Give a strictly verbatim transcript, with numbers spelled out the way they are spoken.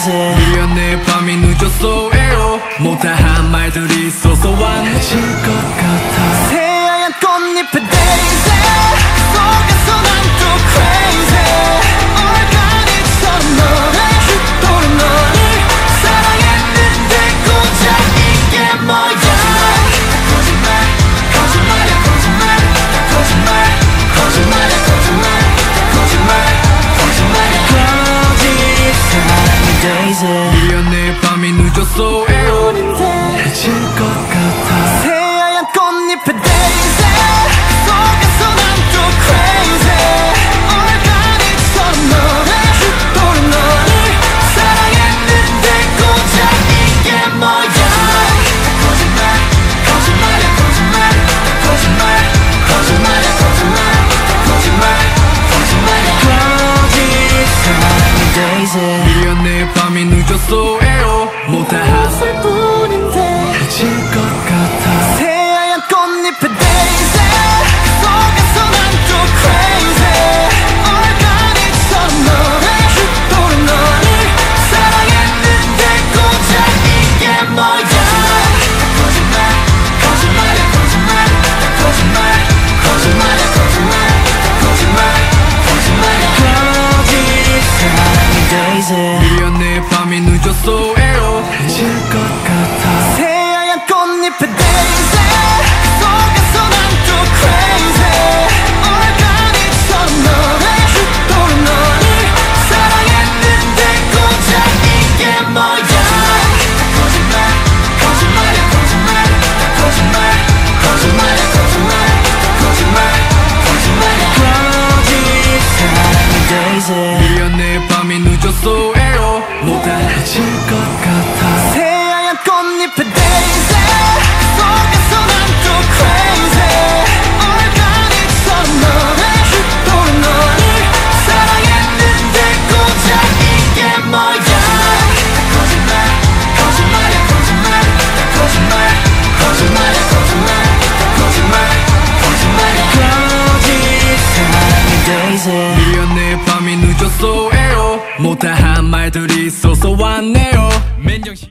days 미안해 밤이 늦었어요 못다한 말들이 쏟아와질 것 같아 새하얀 꽃잎의 days 속에서 난 또 crazy 얼간이처럼 너를 휘도른 너를 사랑했는데 고작 이게 뭐야 거짓말 거짓말이야 거짓말 거짓말 거짓말이야 거짓말 거짓말 거짓말이야 거짓 사랑의 days 미안해 밤이 늦었어요 해질 것 같아 새하얀 꽃잎의 days 속에서 난 또 crazy 얼간이처럼 너를 휘도른 너를 사랑했는데 고작 이게 뭐야 거짓말 거짓말이야 거짓말 거짓말 거짓말이야 거짓말 거짓말 거짓말이야 거짓 사랑의 days 미안해 밤이 늦었어요 못다한 웃을 뿐인데 해질 것 같아 새하얀 꽃잎의 days 속에서 난 또 crazy 얼간이처럼 너를 휘도른 너를 사랑했는데 고작 이게 뭐야 거짓말 거짓말이야 거짓말 거짓말 거짓말이야 거짓말 거짓말 거짓말이야 거짓 사랑의 days 미안해 밤이 늦었어요 해질 것 같아 새하얀 꽃잎의 days 속에서 난 또 crazy 얼간이처럼 너를 휘도른 너를 사랑했는데 고작 이게 뭐야 거짓말 거짓말이야 거짓말 거짓말 거짓말이야 거짓말 거짓말 거짓말이야 거짓 사랑의 days 미안해 밤이 늦었어요 못다해질 것 같아 새하얀 꽃잎의 days 속에서 난 또 crazy 얼간이처럼 너를 휘도른 너를 사랑했는데 고작 이게 뭐야 거짓말 거짓말이야 거짓말 거짓말 거짓말이야 거짓말 거짓말 거짓말이야 거짓 사랑의 days 미안해 밤이 늦었어요 못다한 말들이 쏟아왔네요 맨정신